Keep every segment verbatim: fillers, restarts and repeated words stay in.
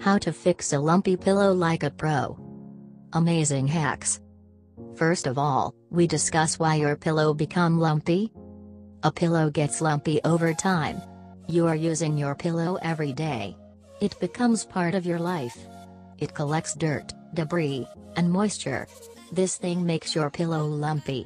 How to fix a lumpy pillow like a pro. Amazing hacks. First of all, we discuss why your pillow become lumpy. A pillow gets lumpy over time. You are using your pillow every day. It becomes part of your life. It collects dirt, debris, and moisture. This thing makes your pillow lumpy.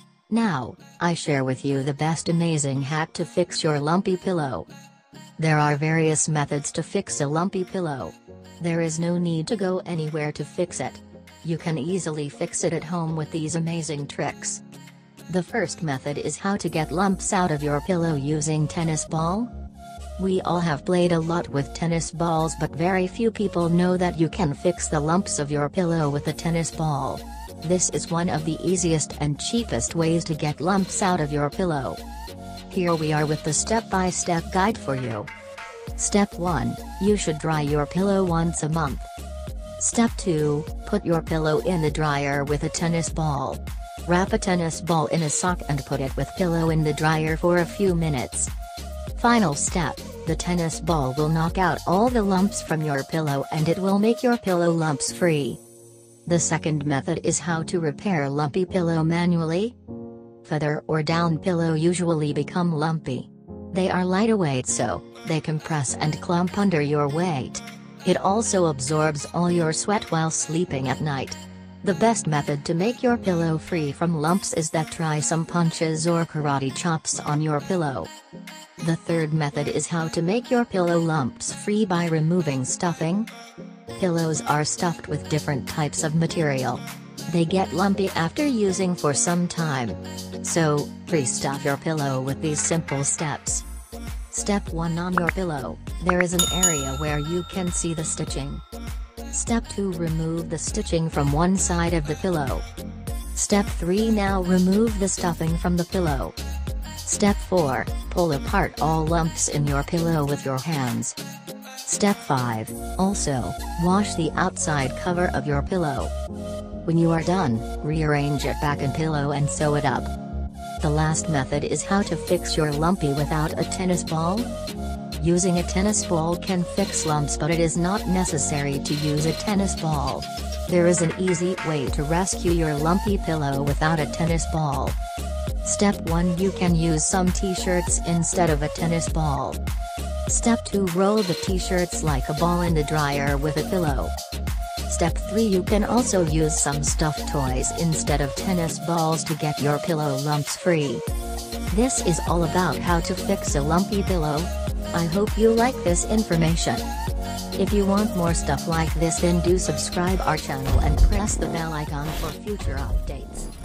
Now, I share with you the best amazing hack to fix your lumpy pillow. There are various methods to fix a lumpy pillow. There is no need to go anywhere to fix it. You can easily fix it at home with these amazing tricks. The first method is how to get lumps out of your pillow using tennis ball. We all have played a lot with tennis balls, but very few people know that you can fix the lumps of your pillow with a tennis ball. This is one of the easiest and cheapest ways to get lumps out of your pillow. Here we are with the step-by-step guide for you. Step one, you should dry your pillow once a month. Step two, put your pillow in the dryer with a tennis ball. Wrap a tennis ball in a sock and put it with pillow in the dryer for a few minutes. Final step, the tennis ball will knock out all the lumps from your pillow and it will make your pillow lumps free. The second method is how to repair lumpy pillow manually. Feather or down pillow usually become lumpy. They are lightweight, so they compress and clump under your weight. It also absorbs all your sweat while sleeping at night. The best method to make your pillow free from lumps is that try some punches or karate chops on your pillow. The third method is how to make your pillow lumps free by removing stuffing. Pillows are stuffed with different types of material. They get lumpy after using for some time. So, pre-stuff your pillow with these simple steps. Step one, on your pillow, there is an area where you can see the stitching. Step two, remove the stitching from one side of the pillow. Step three, now remove the stuffing from the pillow. Step four, pull apart all lumps in your pillow with your hands. Step five, also, wash the outside cover of your pillow. When you are done, rearrange it back in pillow and sew it up. The last method is how to fix your lumpy without a tennis ball. Using a tennis ball can fix lumps, but it is not necessary to use a tennis ball. There is an easy way to rescue your lumpy pillow without a tennis ball. Step one, you can use some t-shirts instead of a tennis ball. Step two, roll the t-shirts like a ball in the dryer with a pillow. Step three, you can also use some stuffed toys instead of tennis balls to get your pillow lumps free. This is all about how to fix a lumpy pillow. I hope you like this information. If you want more stuff like this, then do subscribe our channel and press the bell icon for future updates.